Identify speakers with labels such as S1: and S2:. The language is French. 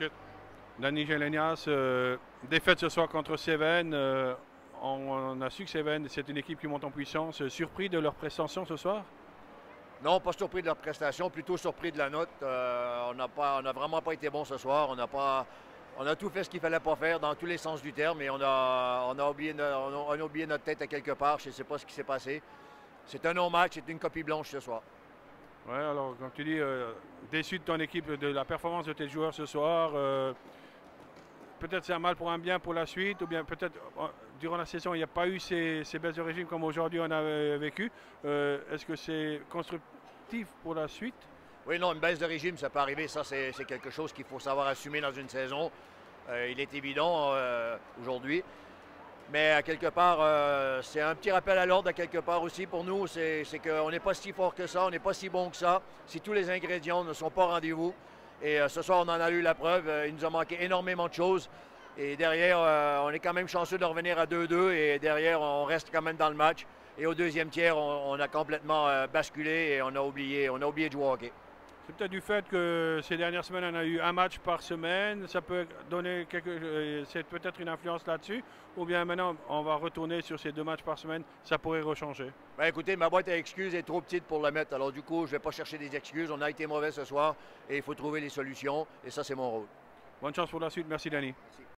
S1: Danny Gelenias, défaite ce soir contre Seven. On a su que Seven, c'est une équipe qui monte en puissance. Surpris de leur prestation ce soir?
S2: Non, pas surpris de leur prestation, plutôt surpris de la note. On n'a vraiment pas été bon ce soir. On a tout fait ce qu'il fallait pas faire dans tous les sens du terme, et on a oublié, on a oublié notre tête à quelque part. Je ne sais pas ce qui s'est passé. C'est un non-match, c'est une copie blanche ce soir.
S1: Ouais, alors, comme tu dis, déçu de ton équipe, de la performance de tes joueurs ce soir. Peut-être c'est un mal pour un bien pour la suite, ou bien peut-être durant la saison, il n'y a pas eu ces baisses de régime comme aujourd'hui on a vécu. Est-ce que c'est constructif pour la suite?
S2: Oui, non, une baisse de régime, ça peut arriver. Ça, c'est quelque chose qu'il faut savoir assumer dans une saison. Il est évident aujourd'hui. Mais à quelque part, c'est un petit rappel à l'ordre à quelque part aussi pour nous. C'est qu'on n'est pas si fort que ça, on n'est pas si bon que ça. Si tous les ingrédients ne sont pas au rendez-vous. Et ce soir, on en a eu la preuve. Il nous a manqué énormément de choses. Et derrière, on est quand même chanceux de revenir à 2-2. Et derrière, on reste quand même dans le match. Et au deuxième tiers, on a complètement basculé et on a oublié de jouer au hockey.
S1: C'est peut-être du fait que ces dernières semaines, on a eu un match par semaine. Ça peut donner c'est peut-être une influence là-dessus. Ou bien maintenant, on va retourner sur ces 2 matchs par semaine. Ça pourrait rechanger.
S2: Ben écoutez, ma boîte à excuses est trop petite pour la mettre. Alors du coup, je ne vais pas chercher des excuses. On a été mauvais ce soir et il faut trouver les solutions. Et ça, c'est mon rôle.
S1: Bonne chance pour la suite. Merci, Danny.
S2: Merci.